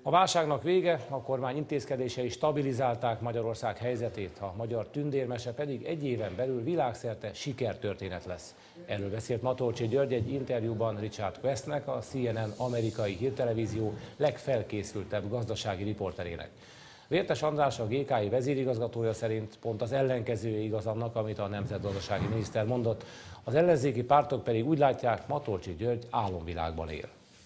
A válságnak vége, a kormány intézkedései stabilizálták Magyarország helyzetét, a magyar tündérmese pedig egy éven belül világszerte sikertörténet lesz. Erről beszélt Matolcsy György egy interjúban Richard Questnek, a CNN amerikai hírtelevízió legfelkészültebb gazdasági riporterének. Vértes András, a GKI vezérigazgatója szerint pont az ellenkezője igaz annak, amit a nemzetgazdasági miniszter mondott. Az ellenzéki pártok pedig úgy látják, Matolcsy György álomvilágban él.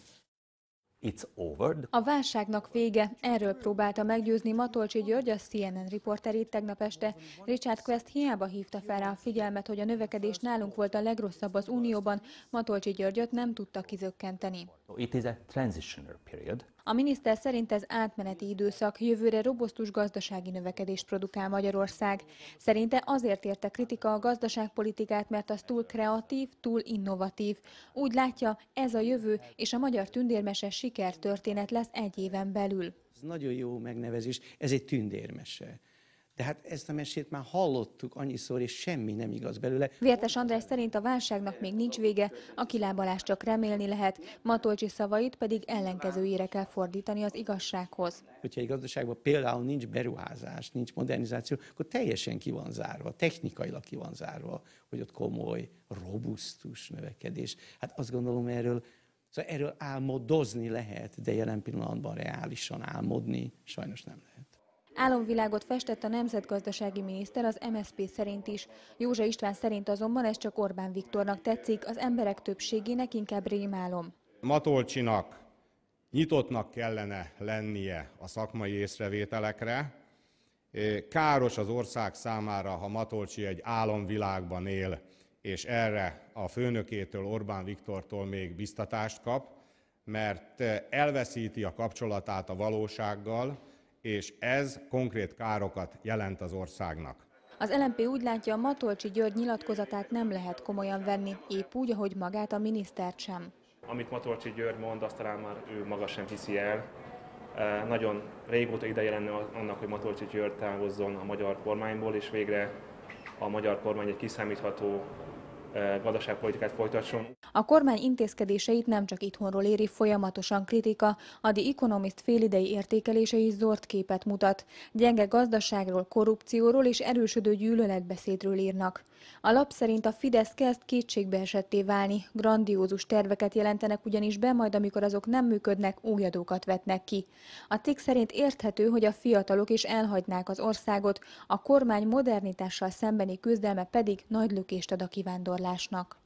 A válságnak vége, erről próbálta meggyőzni Matolcsy György, a CNN riporterét tegnap este. Richard Quest hiába hívta fel rá a figyelmet, hogy a növekedés nálunk volt a legrosszabb az Unióban, Matolcsy Györgyöt nem tudta kizökkenteni. A miniszter szerint ez átmeneti időszak, jövőre robusztus gazdasági növekedést produkál Magyarország. Szerinte azért érte kritika a gazdaságpolitikát, mert az túl kreatív, túl innovatív. Úgy látja, ez a jövő, és a magyar tündérmese sikertörténet lesz egy éven belül. Ez nagyon jó megnevezés, ez egy tündérmese. De hát ezt a mesét már hallottuk annyiszor, és semmi nem igaz belőle. Vértes András szerint a válságnak még nincs vége, a kilábalást csak remélni lehet, Matolcsy szavait pedig ellenkezőjére kell fordítani az igazsághoz. Hogyha egy gazdaságban például nincs beruházás, nincs modernizáció, akkor teljesen ki van zárva, technikailag ki van zárva, hogy ott komoly, robusztus növekedés. Hát azt gondolom, erről álmodozni lehet, de jelen pillanatban reálisan álmodni sajnos nem lehet. Álomvilágot festett a nemzetgazdasági miniszter az MSZP szerint is. Józsa István szerint azonban ez csak Orbán Viktornak tetszik, az emberek többségének inkább rémálom. Matolcsynak nyitottnak kellene lennie a szakmai észrevételekre. Káros az ország számára, ha Matolcsy egy álomvilágban él, és erre a főnökétől, Orbán Viktortól még biztatást kap, mert elveszíti a kapcsolatát a valósággal, és ez konkrét károkat jelent az országnak. Az LMP úgy látja, a Matolcsy György nyilatkozatát nem lehet komolyan venni, épp úgy, ahogy magát a minisztert sem. Amit Matolcsy György mond, azt talán már ő maga sem hiszi el. Nagyon régóta ideje lenne annak, hogy Matolcsy György távozzon a magyar kormányból, és végre a magyar kormány egy kiszámítható gazdaságpolitikát folytasson. A kormány intézkedéseit nem csak itthonról éri folyamatosan kritika, a The Economist félidei értékelése is zord képet mutat. Gyenge gazdaságról, korrupcióról és erősödő gyűlöletbeszédről írnak. A lap szerint a Fidesz kezd kétségbeesetté válni, grandiózus terveket jelentenek ugyanis be, majd amikor azok nem működnek, új adókat vetnek ki. A cikk szerint érthető, hogy a fiatalok is elhagynák az országot, a kormány modernitással szembeni küzdelme pedig nagy lökést ad a kivándorlásnak.